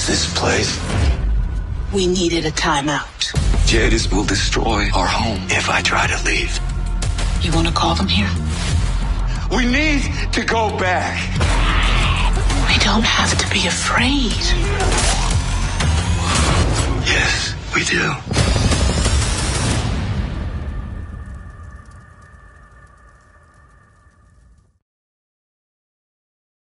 is this place? We needed a timeout. Jadis will destroy our home if I try to leave. You want to call them here? We need to go back. We don't have to be afraid. Yes, we do.